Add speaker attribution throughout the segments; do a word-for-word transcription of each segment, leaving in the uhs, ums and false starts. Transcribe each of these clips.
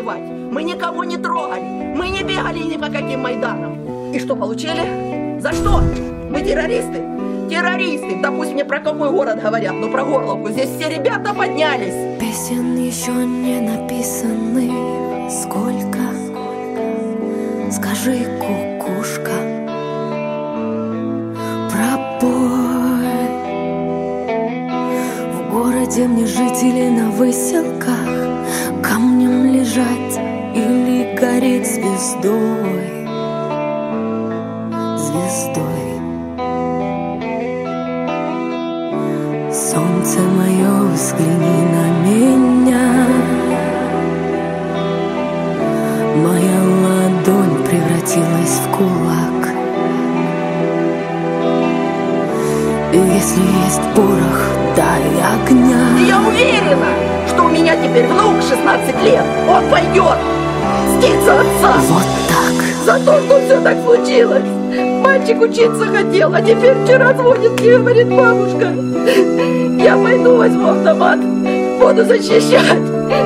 Speaker 1: воевать. Мы никого не трогали. Мы не бегали ни по каким майданам. И что получили? За что? Мы террористы? Террористы! Да пусть мне про какой город говорят, но про Горловку. Здесь все ребята поднялись.
Speaker 2: Песен еще не написаны. Сколько? Скажи, кукушка, пробой. В городе мне жить или на выселках, камнем лежать или гореть звездой. Звездой. Солнце мое, взгляни на меня. Моя ладонь превратилась в кулак. И если есть порох, дай огня.
Speaker 1: И я уверена, что у меня теперь внук шестнадцать лет. Он пойдет мстить за отца.
Speaker 2: Вот так.
Speaker 1: За то, что все так случилось. Мальчик учиться хотел, а теперь вчера звонит и говорит: бабушка, я пойду возьму автомат, буду защищать.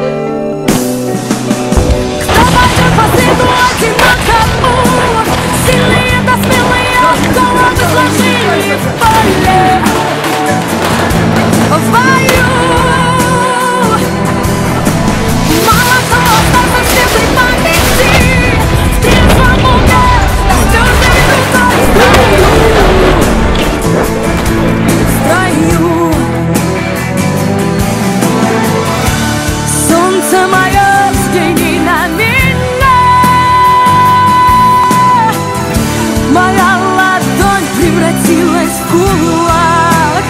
Speaker 2: Сильные да смелые головы сложили в поле, в бою. Мало кто остался в светлой памяти, в трезвом уме, с твердой рукой в строю. Солнце мое, взгляни на меня. Моя ладонь превратилась в кулак.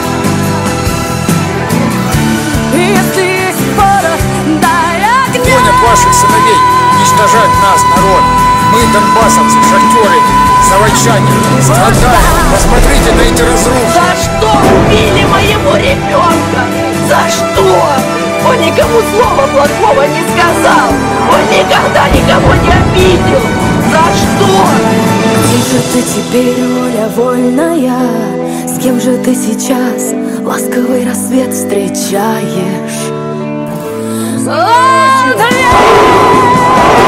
Speaker 2: И если есть порох, дай огня.
Speaker 3: Гонят ваших сыновей уничтожать нас, народ. Мы, донбассовцы, шахтеры, заводчане, страдаем. Посмотрите на эти разрухи.
Speaker 1: За что убили моего ребенка? За что? Он никому слова плохого не сказал. Он никогда никого не обидел. За что?
Speaker 2: Где же ты теперь, воля вольная? С кем же ты сейчас ласковый рассвет встречаешь? Андрея!